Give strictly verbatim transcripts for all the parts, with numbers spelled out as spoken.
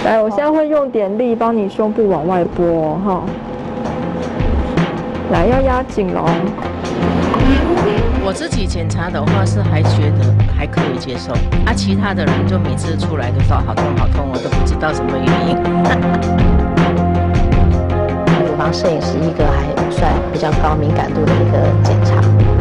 来，我现在会用点力帮你胸部往外拨哈。来，要压紧喽。 我自己检查的话是还觉得还可以接受，啊，其他的人就每次出来都说好痛好痛，我都不知道什么原因。 乳房摄影是一个还算比较高敏感度的一个检查。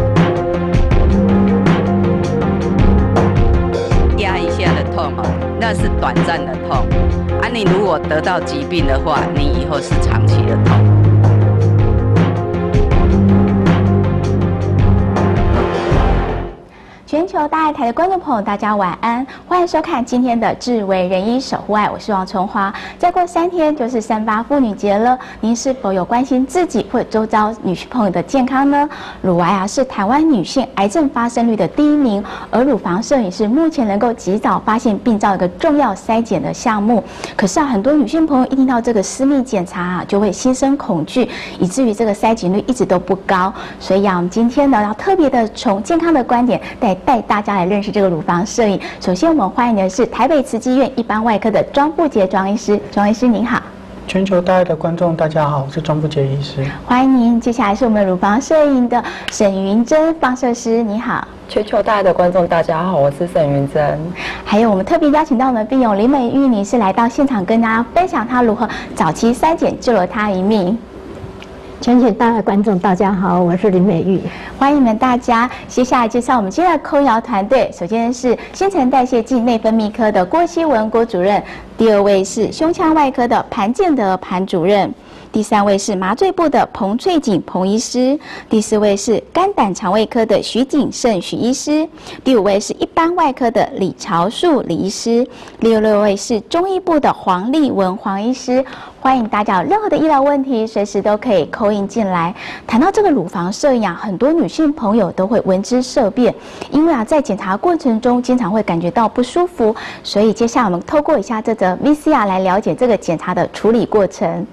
压一下的痛哦，那是短暂的痛，啊，你如果得到疾病的话，你以后是长期的痛。 全球大爱台的观众朋友，大家晚安，欢迎收看今天的智为人医守护爱，我是王春华。再过三天就是三八妇女节了，您是否有关心自己或者周遭女性朋友的健康呢？乳癌啊是台湾女性癌症发生率的第一名，而乳房摄影是目前能够及早发现病灶一个重要筛检的项目。可是啊，很多女性朋友一听到这个私密检查啊，就会心生恐惧，以至于这个筛检率一直都不高。所以啊，我们今天呢要特别的从健康的观点带。带大家来认识这个乳房摄影。首先，我们欢迎的是台北慈济医院一般外科的庄富杰庄医师。庄医师您好。 全球大爱的观众大家好，我是庄富杰医师。 欢迎您。接下来是我们乳房摄影的沈云珍放射师，你好。 全球大爱的观众大家好，我是沈云珍。 还有我们特别邀请到我们的病友林美玉女士来到现场，跟大家分享她如何早期筛检救了她一命。 全球大爱观众大家好，我是林美玉， 欢迎你们大家。接下来介绍我们今天的控摇团队，首先是新陈代谢暨内分泌科的郭希文郭主任，第二位是胸腔外科的潘建德潘主任，第三位是麻醉部的彭翠锦彭医师，第四位是肝胆肠胃科的徐景胜徐医师，第五位是一般外科的李朝树李医师，第六位是中医部的黄丽文黄医师。欢迎大家有任何的医疗问题，随时都可以call in进来。谈到这个乳房摄影啊，很多女性朋友都会闻之色变，因为啊，在检查过程中经常会感觉到不舒服，所以接下来我们透过一下这则 V C R 来了解这个检查的处理过程。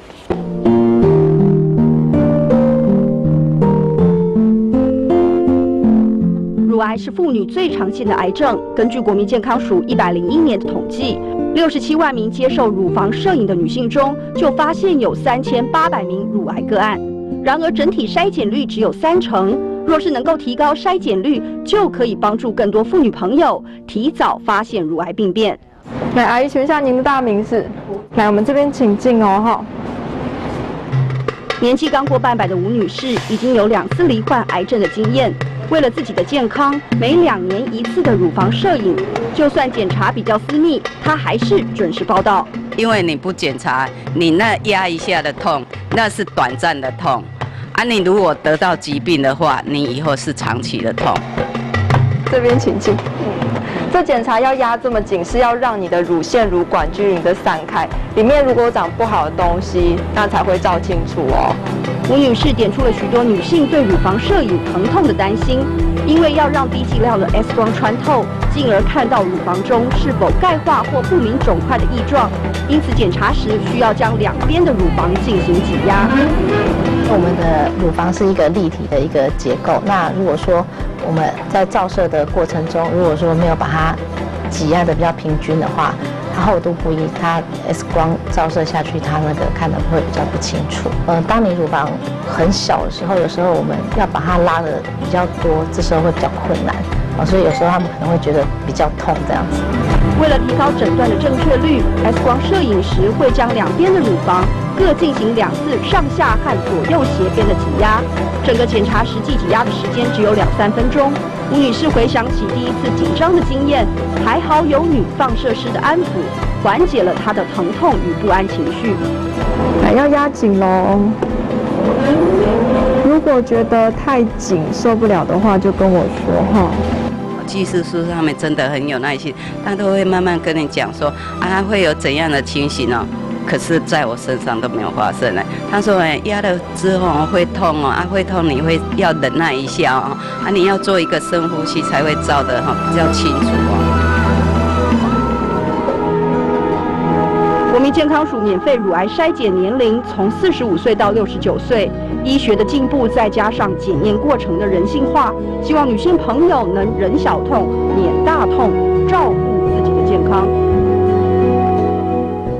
乳癌是妇女最常见的癌症，根据国民健康署一百零一年的统计。六十七万名接受乳房摄影的女性中，就发现有三千八百名乳癌个案。然而，整体筛检率只有三成。若是能够提高筛检率，就可以帮助更多妇女朋友提早发现乳癌病变。 来，阿姨，请问一下您的大名是？来，我们这边请进哦，哈。 年纪刚过半百的吴女士，已经有两次罹患癌症的经验。为了自己的健康，每两年一次的乳房摄影，就算检查比较私密，她还是准时报到。 因为你不检查，你那压一下的痛，那是短暂的痛，啊，你如果得到疾病的话，你以后是长期的痛。 这边请进。这检查要压这么紧，是要让你的乳腺、乳管均匀的散开，里面如果长不好的东西，那才会照清楚哦。 吴女士点出了许多女性对乳房摄影疼痛的担心，因为要让低剂量的 X 光穿透，进而看到乳房中是否钙化或不明肿块的异状，因此检查时需要将两边的乳房进行挤压。 我们的乳房是一个立体的一个结构，那如果说我们在照射的过程中，如果说没有把它挤压的比较平均的话，它厚度不一，它 X 光照射下去，它那个看的会比较不清楚。嗯、呃，当你乳房很小的时候，有时候我们要把它拉的比较多，这时候会比较困难。哦，所以有时候他们可能会觉得比较痛这样子。 为了提高诊断的正确率 ，X 光摄影时会将两边的乳房各进行两次上下和左右斜边的挤压，整个检查实际挤压的时间只有两三分钟。吴女士回想起第一次紧张的经验，还好有女放射师的安抚，缓解了她的疼痛与不安情绪。 来，要压紧喽。如果觉得太紧受不了的话，就跟我说哈。 技术书上面真的很有耐心，他都会慢慢跟你讲说啊会有怎样的情形哦。可是在我身上都没有发生呢。他说哎压了之后会痛哦，啊会痛你会要忍耐一下哦，啊你要做一个深呼吸才会照得哈比较清楚哦。 国民健康署免费乳癌筛检年龄从四十五岁到六十九岁，医学的进步再加上检验过程的人性化，希望女性朋友能忍小痛、免大痛，照顾自己的健康。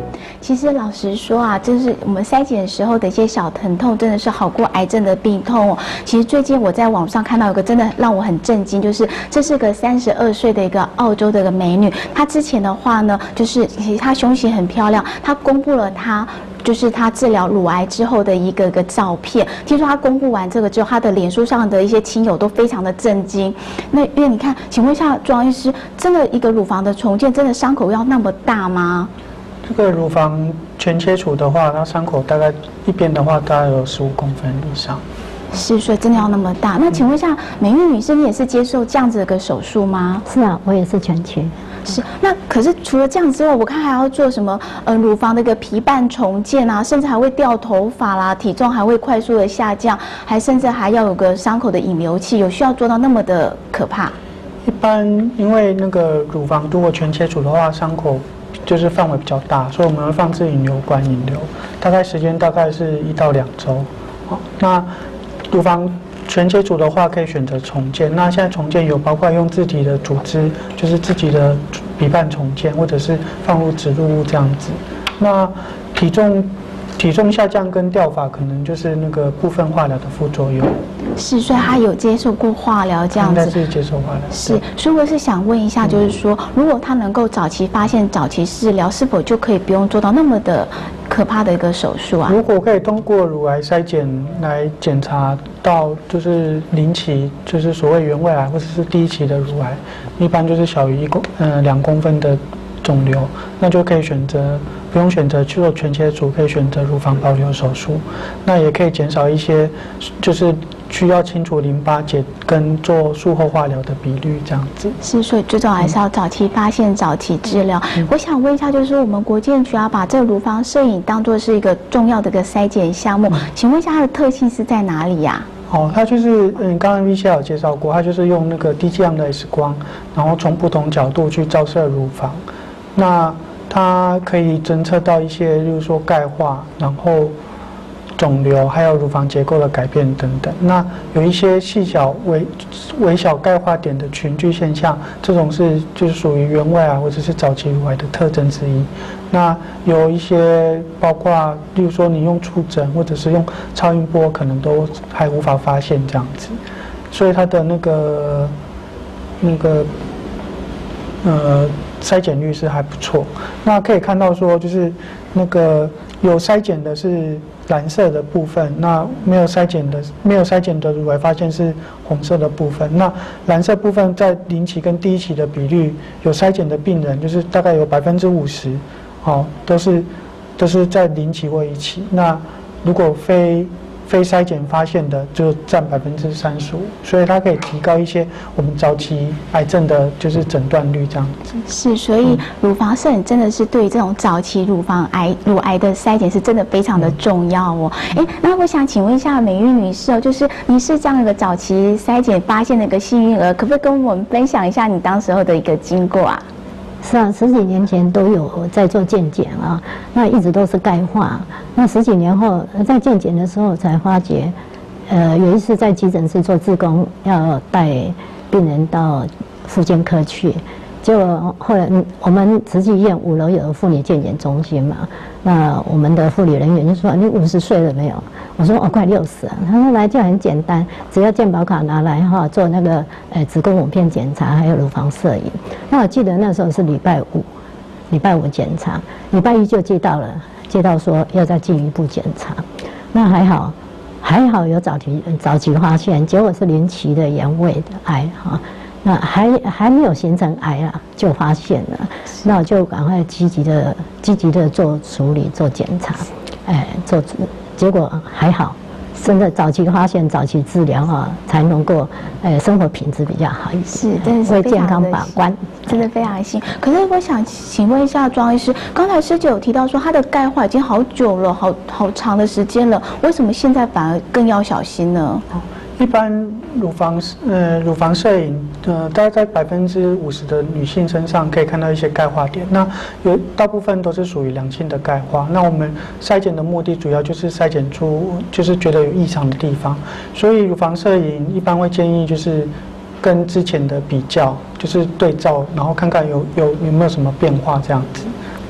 其实老实说啊，就是我们筛检时候的一些小疼痛，真的是好过癌症的病痛哦。其实最近我在网上看到有个真的让我很震惊，就是这是个三十二岁的一个澳洲的一个美女，她之前的话呢，就是其实她胸型很漂亮，她公布了她。就是她治疗乳癌之后的一个个照片，听说她公布完这个之后，她的脸书上的一些亲友都非常的震惊。那因为你看，请问一下庄医师，真的一个乳房的重建，真的伤口要那么大吗？ 这个乳房全切除的话，它伤口大概一边的话大概有十五公分以上。 是，所以真的要那么大。那请问一下，美玉女士，你也是接受这样子的一个手术吗？ 是啊，我也是全切。 是，那可是除了这样之外，我看还要做什么？呃，乳房的一个皮瓣重建啊，甚至还会掉头发啦，体重还会快速的下降，还甚至还要有个伤口的引流器，有需要做到那么的可怕？ 一般因为那个乳房如果全切除的话，伤口就是范围比较大，所以我们会放置引流管引流，大概时间大概是一到两周。好，那乳房全切除的话，可以选择重建。那现在重建有包括用自己的组织，就是自己的皮瓣重建，或者是放入植入物这样子。那体重体重下降跟掉发，可能就是那个部分化疗的副作用。 是，所以他有接受过化疗这样子。 应该是接受化疗。 是，所以我是想问一下，就是说，如果他能够早期发现、早期治疗，是否就可以不用做到那么的可怕的一个手术啊？ 如果可以通过乳癌筛检来检查到就是零期，就是所谓原位癌或者是第一期的乳癌，一般就是小于一公呃两公分的肿瘤，那就可以选择不用选择去做全切除，可以选择乳房保留手术，那也可以减少一些就是需要清除淋巴结跟做术后化疗的比率，这样子。 是，所以最重要还是要早期发现、早期治疗。嗯、我想问一下，就是说我们国健局要把这个乳房摄影当作是一个重要的一个筛检项目，嗯、请问一下它的特性是在哪里呀、 啊？哦，它就是嗯，刚刚 V C 有介绍过，它就是用那个低剂量的 X 光，然后从不同角度去照射乳房，那它可以侦测到一些，例如说钙化，然后肿瘤，还有乳房结构的改变等等。那有一些细小微微小钙化点的群聚现象，这种是就是属于原位癌或者是早期乳癌的特征之一。那有一些包括，例如说你用触诊或者是用超音波，可能都还无法发现这样子。所以它的那个那个呃。筛检率是还不错，那可以看到说，就是那个有筛检的是蓝色的部分，那没有筛检的没有筛检的乳癌发现是红色的部分。那蓝色部分在零期跟第一期的比率，有筛检的病人就是大概有百分之五十，哦，都是都是在零期或一期。那如果非非筛检发现的就占百分之三十五，所以它可以提高一些我们早期癌症的就是诊断率这样子。 是，所以乳房摄影真的是对于这种早期乳房癌乳癌的筛检是真的非常的重要哦。哎、嗯，那我想请问一下美玉女士哦，就是你是这样一个早期筛检发现的一个幸运儿，可不可以跟我们分享一下你当时候的一个经过啊？ 是啊，十几年前都有在做健检啊，那一直都是钙化。那十几年后在健检的时候才发觉，呃，有一次在急诊室做志工，要带病人到复健科去，结果后来我们慈济医院五楼有妇女健检中心嘛，那我们的护理人员就说：“你五十岁了没有？”我说：“哦，快六十了。”他说：“来就很简单，只要健保卡拿来哈，做那个呃子宫抹片检查，还有乳房摄影。”那我记得那时候是礼拜五，礼拜五检查，礼拜一就接到了，接到说要再进一步检查。那还好，还好有早期早期发现，结果是零期的原位的癌哈。那还还没有形成癌啊，就发现了，那我就赶快积极的积极的做处理做检查，哎，做结果还好，真的早期发现早期治疗啊，才能够呃生活品质比较好一些， 是真的是为健康把关， 真的非常幸。可是我想请问一下庄医师，刚才师姐有提到说他的钙化已经好久了，好好长的时间了，为什么现在反而更要小心呢？ 一般乳房呃乳房摄影呃大概在百分之五十的女性身上可以看到一些钙化点，那有大部分都是属于良性的钙化。那我们筛检的目的主要就是筛检出就是觉得有异常的地方，所以乳房摄影一般会建议就是跟之前的比较，就是对照，然后看看有有有没有什么变化这样子。那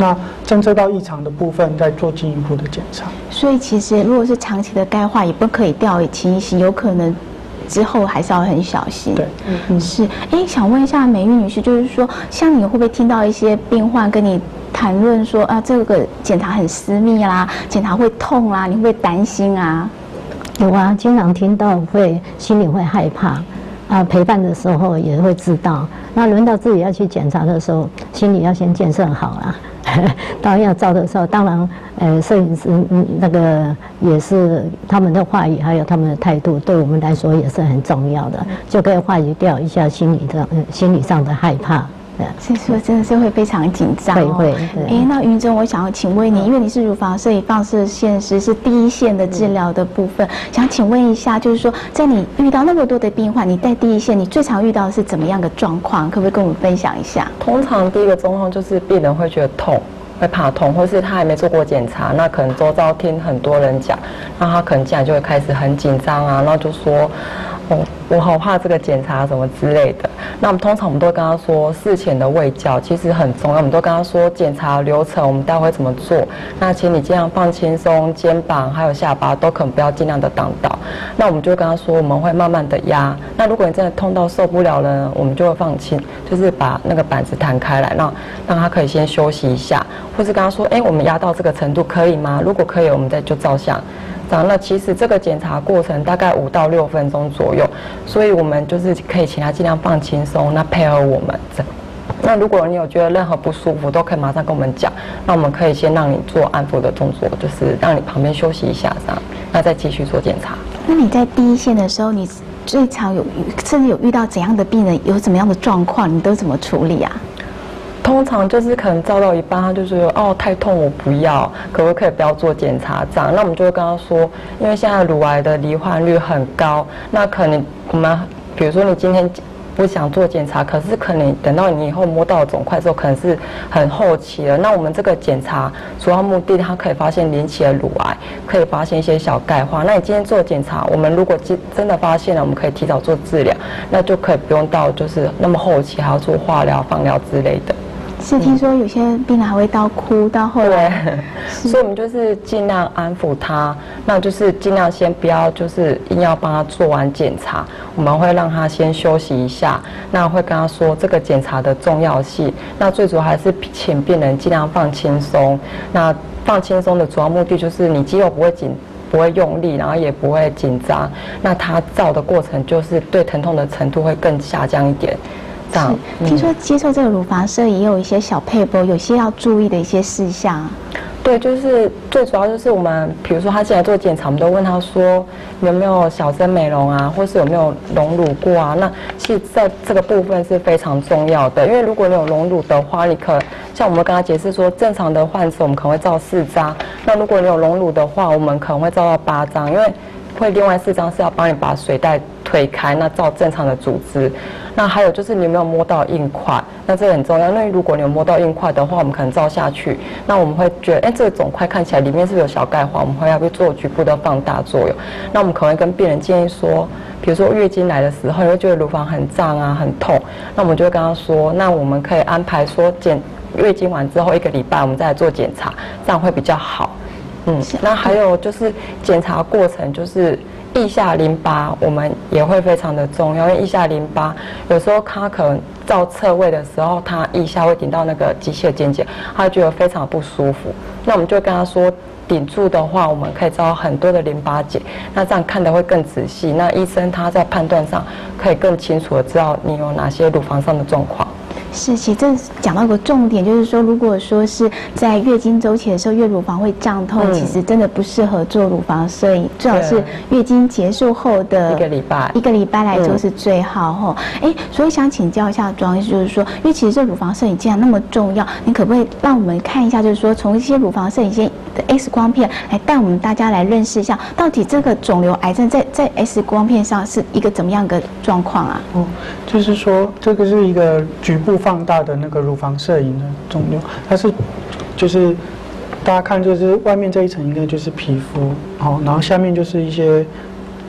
侦测到异常的部分，再做进一步的检查。 所以其实如果是长期的钙化，也不可以掉以轻心，有可能之后还是要很小心。 对， 嗯嗯，是。哎，想问一下美玉女士，就是说，像你会不会听到一些病患跟你谈论说啊，这个检查很私密啦，检查会痛啦，你会不会担心啊？ 有啊，经常听到会心里会害怕。啊，陪伴的时候也会知道，那轮到自己要去检查的时候，心里要先建设好啦。到要照的时候，当然，呃，摄影师嗯那个也是他们的话语，还有他们的态度，对我们来说也是很重要的，就可以化解掉一下心理的、呃、心理上的害怕。 所以说真的是会非常紧张哦。 会会。 哎，那云珍，我想要请问你，因为你是乳房摄影放射线师，是第一线的治疗的部分，想请问一下，就是说，在你遇到那么多的病患，你在第一线，你最常遇到的是怎么样的状况？可不可以跟我们分享一下？ 通常第一个状况就是病人会觉得痛，会怕痛，或是他还没做过检查，那可能周遭听很多人讲，那他可能进来就会开始很紧张啊，然后就说。哦，我好怕这个检查什么之类的。那我们通常我们都会跟他说，事前的卫教其实很重要。我们都跟他说检查流程，我们待会怎么做。那请你尽量放轻松，肩膀还有下巴都可能不要尽量的挡到。那我们就会跟他说，我们会慢慢的压。那如果你真的痛到受不了了，我们就会放轻，就是把那个板子弹开来，让让他可以先休息一下，或是跟他说，哎，我们压到这个程度可以吗？如果可以，我们再就照相。那其实这个检查过程大概五到六分钟左右，所以我们就是可以请他尽量放轻松，那配合我们。那如果你有觉得任何不舒服，都可以马上跟我们讲，那我们可以先让你做安抚的动作，就是让你旁边休息一下，这样，那再继续做检查。 那你在第一线的时候，你最常有甚至有遇到怎样的病人，有怎么样的状况，你都怎么处理啊？ 通常就是可能照到一半，他就说哦太痛我不要，可不可以不要做检查这样？那我们就会跟他说，因为现在乳癌的罹患率很高，那可能我们比如说你今天不想做检查，可是可能等到你以后摸到肿块之后，可能是很后期了。那我们这个检查主要目的，它可以发现临期的乳癌，可以发现一些小钙化。那你今天做检查，我们如果真的发现了，我们可以提早做治疗，那就可以不用到就是那么后期还要做化疗、放疗之类的。 是听说有些病人还会到哭，到后来， 所以我们就是尽量安抚他，那就是尽量先不要就是硬要帮他做完检查，我们会让他先休息一下，那会跟他说这个检查的重要性，那最主要还是请病人尽量放轻松，那放轻松的主要目的就是你肌肉不会紧。不会用力，然后也不会紧张，那他照的过程就是对疼痛的程度会更下降一点。这样， 听说接受这个乳房摄影也有一些小配播，有些要注意的一些事项。 对，就是最主要就是我们，比如说他进来做检查，我们都问他说有没有小针美容啊，或是有没有隆乳过啊。那其实在这个部分是非常重要的，因为如果你有隆乳的话，你可像我们跟他解释说，正常的患者我们可能会照四张，那如果你有隆乳的话，我们可能会照到八张，因为会另外四张是要帮你把水袋推开，那照正常的组织。那还有就是你有没有摸到硬块，那这很重要，因为如果你有摸到硬块的话，我们可能照下去，那我们会觉得，哎，这个肿块看起来里面是不是有小钙化，我们会要去做局部的放大作用。那我们可能会跟病人建议说，比如说月经来的时候，你会觉得乳房很胀啊、很痛，那我们就会跟他说，那我们可以安排说检月经完之后一个礼拜，我们再来做检查，这样会比较好。嗯，那还有就是检查过程就是腋下淋巴，我们也会非常的重要，因为腋下淋巴有时候他可能照侧位的时候，他腋下会顶到那个机械肩胛，他会觉得非常不舒服。那我们就跟他说，顶住的话，我们可以照很多的淋巴结，那这样看得会更仔细。那医生他在判断上可以更清楚的知道你有哪些乳房上的状况。 是，其实这讲到一个重点，就是说，如果说是在月经周期的时候，月乳房会胀痛，嗯、其实真的不适合做乳房摄影，最好是月经结束后的一个礼拜， 一个礼拜来做是最好哈。哎、嗯，所以想请教一下庄医师，就是说，因为其实这乳房摄影既然那么重要，你可不可以让我们看一下，就是说，从一些乳房摄影先的 X 光片来带我们大家来认识一下，到底这个肿瘤癌症在在 X 光片上是一个怎么样的状况啊？ 哦，就是说，这个是一个局部放大的那个乳房摄影的肿瘤，它是就是大家看，就是外面这一层应该就是皮肤，好，然后下面就是一些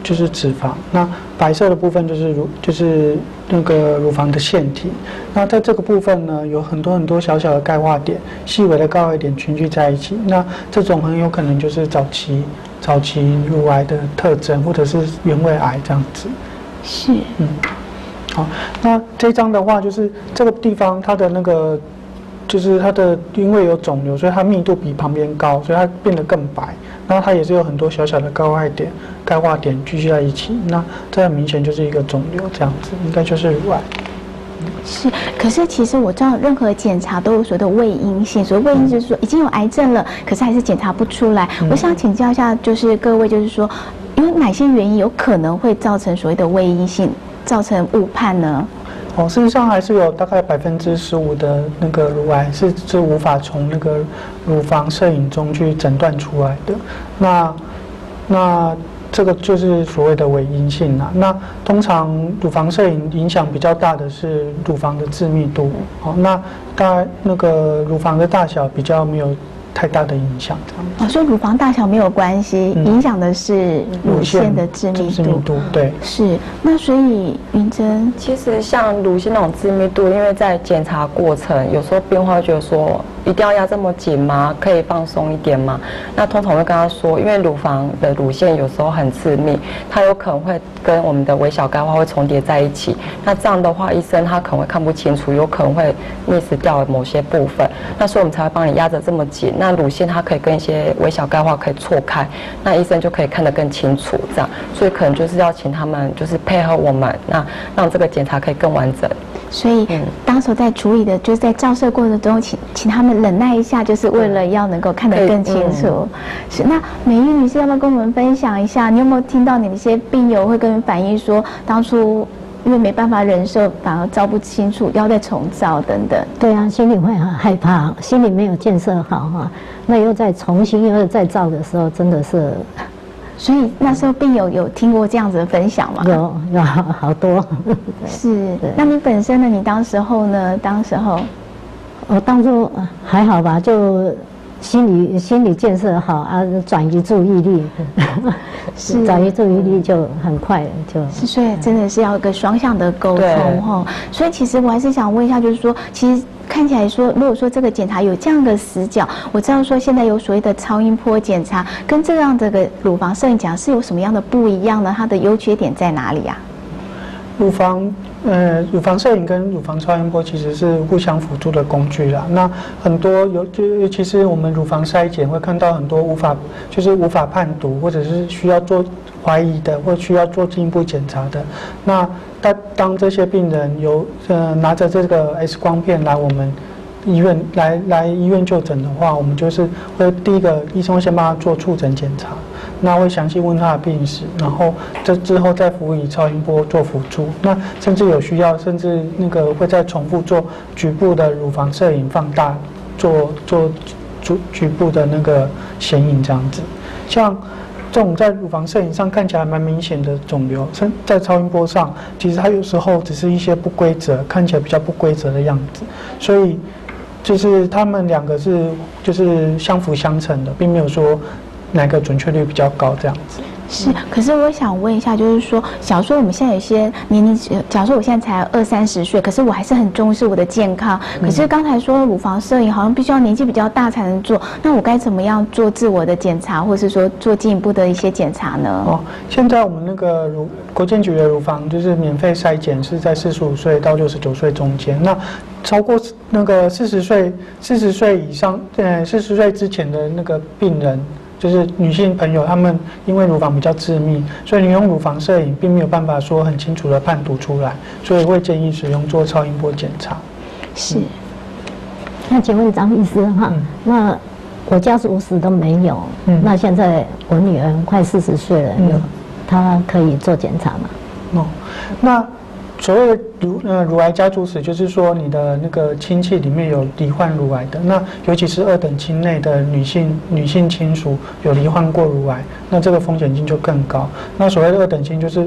就是脂肪，那白色的部分就是乳就是那个乳房的腺体。那在这个部分呢，有很多很多小小的钙化点、细微的钙化点群聚在一起。那这种很有可能就是早期早期乳癌的特征，或者是原位癌这样子。 是， 嗯，好，那这张的话就是这个地方它的那个。就是它的因为有肿瘤，所以它密度比旁边高，所以它变得更白。然后它也是有很多小小的钙化点、钙化点聚集在一起。那这很明显就是一个肿瘤，这样子应该就是乳癌。 是，可是其实我知道，任何检查都有所谓的未阴性。所谓未阴就是说已经有癌症了，可是还是检查不出来。嗯、我想请教一下，就是各位，就是说，因为哪些原因有可能会造成所谓的未阴性，造成误判呢？ 哦，事实上还是有大概百分之十五的那个乳癌是是无法从那个乳房摄影中去诊断出来的。那那这个就是所谓的伪阴性啦。那通常乳房摄影影响比较大的是乳房的致密度。哦，那大概那个乳房的大小比较没有太大的影响，这样。 哦，所以乳房大小没有关系，嗯、影响的是乳腺的致密度。 致密度对。 是，那所以云珍， 其实像乳腺那种致密度，因为在检查过程，有时候病患会觉得说，一定要压这么紧吗？可以放松一点吗？那通常会跟他说，因为乳房的乳腺有时候很致密，它有可能会跟我们的微小钙化会重叠在一起。那这样的话，医生他可能会看不清楚，有可能会 miss 掉某些部分。那所以我们才会帮你压着这么紧。那乳腺它可以跟一些微小钙化可以错开，那医生就可以看得更清楚，这样，所以可能就是要请他们就是配合我们，那让这个检查可以更完整。 所以，嗯、当时在处理的，就是在照射过程中，请请他们忍耐一下，就是为了要能够看得更清楚。嗯、是，那美玉女士要不要跟我们分享一下？你有没有听到你的一些病友会跟你反映说，当初因为没办法忍受，反而照不清楚，要再重照等等？ 对啊，心里会很害怕，心里没有建设好哈，那又再重新又再照的时候，真的是。 所以那时候病友有听过这样子的分享吗？ 有，有好多。 是，那你本身呢？你当时候呢？当时候， 我当初还好吧，就心理心理建设好啊，转移注意力，是转移注意力就很快了，就。 是，所以真的是要一个双向的沟通哈。所以其实我还是想问一下，就是说，其实。看起来说，如果说这个检查有这样的死角，我知道说现在有所谓的超音波检查，跟这样的个乳房摄影检查是有什么样的不一样呢？它的优缺点在哪里啊？ 乳房呃，乳房摄影跟乳房超音波其实是互相辅助的工具啦。那很多有就其实我们乳房筛检会看到很多无法就是无法判读，或者是需要做怀疑的，或需要做进一步检查的。那当当这些病人有呃拿着这个 X 光片来我们医院来来医院就诊的话，我们就是会第一个医生会先帮他做触诊检查。那会详细问他的病史，然后这之后再辅以超音波做辅助。那甚至有需要，甚至那个会再重复做局部的乳房摄影放大，做做局局部的那个显影这样子。像这种在乳房摄影上看起来蛮明显的肿瘤，在超音波上其实它有时候只是一些不规则，看起来比较不规则的样子，所以就是他们两个是就是相辅相成的，并没有说哪个准确率比较高这样子。 是，可是我想问一下，就是说，假如说我们现在有些年龄，假如说我现在才二三十岁，可是我还是很重视我的健康。可是刚才说乳房摄影好像必须要年纪比较大才能做，那我该怎么样做自我的检查，或是说做进一步的一些检查呢？ 哦，现在我们那个乳国健局的乳房就是免费筛检，是在四十五岁到六十九岁中间。那超过那个四十岁、四十岁以上，呃，四十岁之前的那个病人。就是女性朋友，她们因为乳房比较致密，所以你用乳房摄影并没有办法说很清楚的判读出来，所以会建议使用做超音波检查。 是。 嗯、那请问张医师哈，嗯、那我家属史都没有，嗯、那现在我女儿快四十岁了，嗯、有她可以做检查吗？ 哦，那。所谓的乳呃乳癌家族史，就是说你的那个亲戚里面有罹患乳癌的，那尤其是二等亲内的女性女性亲属有罹患过乳癌，那这个风险性就更高。那所谓的二等亲就是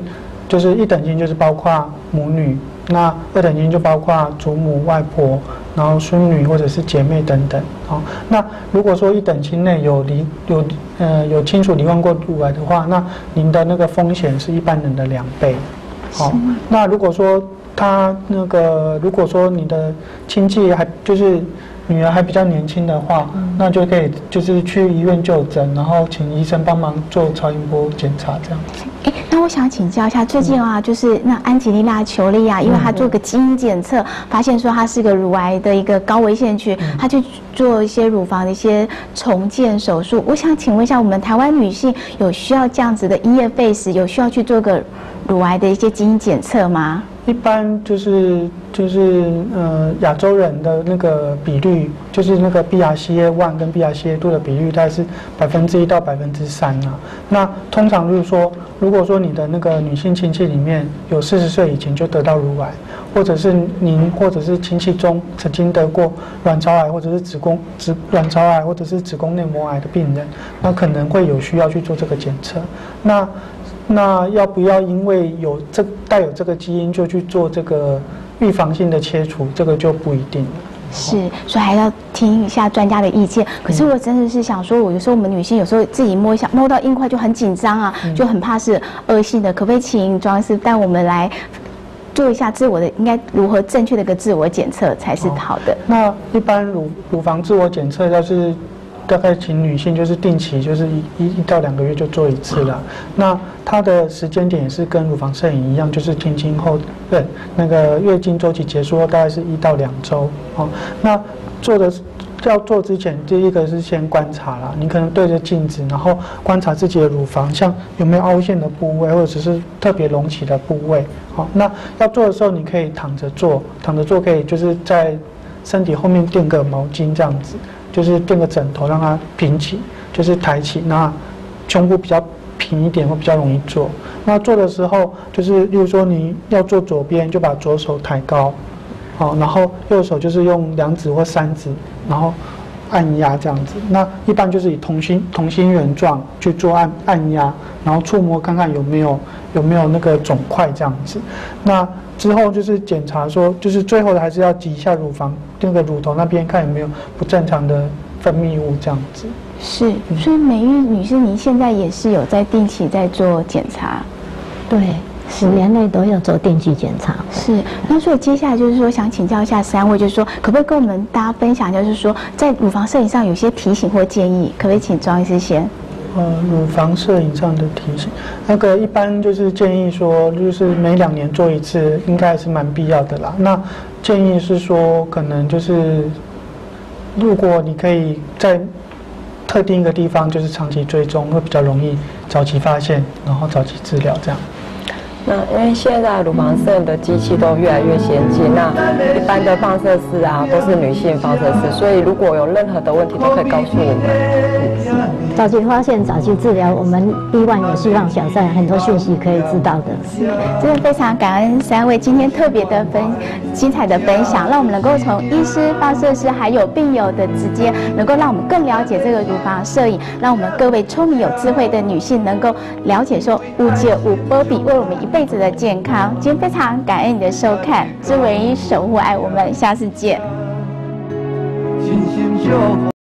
就是一等亲就是包括母女，那二等亲就包括祖母、外婆，然后孙女或者是姐妹等等。好，那如果说一等亲内有罹有呃有亲属罹患过乳癌的话，那您的那个风险是一般人的两倍。好，那如果说他那个如果说你的亲戚还就是女儿还比较年轻的话，嗯、那就可以就是去医院就诊，然后请医生帮忙做超音波检查这样子。 哎，那我想请教一下，最近啊，就是那安吉丽娜·裘丽啊，因为她做个基因检测，发现说她是个乳癌的一个高危险区，她去做一些乳房的一些重建手术。我想请问一下，我们台湾女性有需要这样子的 E F S， 有需要去做个乳癌的一些基因检测吗？ 一般就是就是呃亚洲人的那个比率，就是那个 B R C A 一 跟 B R C A 二 的比率大概是百分之一到百分之三啊。那通常就是说，如果说你的那个女性亲戚里面有四十岁以前就得到乳癌，或者是您或者是亲戚中曾经得过卵巢癌或者是子宫子卵巢癌或者是子宫内膜癌的病人，那可能会有需要去做这个检测。那那要不要因为有这带有这个基因就去做这个预防性的切除，这个就不一定了。 是，所以还要听一下专家的意见。可是我真的是想说，我有时候我们女性有时候自己摸一下，摸到硬块就很紧张啊，就很怕是恶性的。可不可以请庄医师带我们来做一下自我的应该如何正确的一个自我检测才是好的？ 哦、那一般乳乳房自我检测要是。大概请女性就是定期就是一一一到两个月就做一次了。那它的时间点也是跟乳房摄影一样，就是前经后对那个月经周期结束后大概是一到两周哦。那做的要做之前，第一个是先观察啦，你可能对着镜子，然后观察自己的乳房，像有没有凹陷的部位，或者是特别隆起的部位。好、哦，那要做的时候，你可以躺着做，躺着做可以就是在身体后面垫个毛巾这样子。就是垫个枕头让它平起，就是抬起，那胸部比较平一点会比较容易做。那做的时候，就是例如说你要做左边，就把左手抬高，好，然后右手就是用两指或三指，然后按压这样子。那一般就是以同心同心圆状去做按按压，然后触摸看看有没有有没有那个肿块这样子。那之后就是检查说，就是最后还是要挤一下乳房那个乳头那边，看有没有不正常的分泌物这样子。 是，所以美玉女士，您现在也是有在定期在做检查？ 对，十年内都有做定期检查。 是，那所以接下来就是说，想请教一下三位，就是说，可不可以跟我们大家分享，就是说，在乳房摄影上有些提醒或建议，可不可以请庄医师先？ 呃，乳房摄影上的提醒，那个一般就是建议说，就是每两年做一次，应该是蛮必要的啦。那建议是说，可能就是，如果你可以在特定一个地方，就是长期追踪，会比较容易早期发现，然后早期治疗这样。 那因为现在乳房摄影的机器都越来越先进，那一般的放射师啊都是女性放射师，所以如果有任何的问题都可以告诉我们。 早期发现、早期治疗，我们 B 一 也是让小三很多讯息可以知道的。 真的非常感恩三位今天特别的分精彩的分享，让我们能够从医师、放射师还有病友的直接，能够让我们更了解这个乳房摄影，让我们各位聪明有智慧的女性能够了解说无解无波比为我们一辈子的健康。今天非常感恩你的收看，知为守护爱，我们下次见。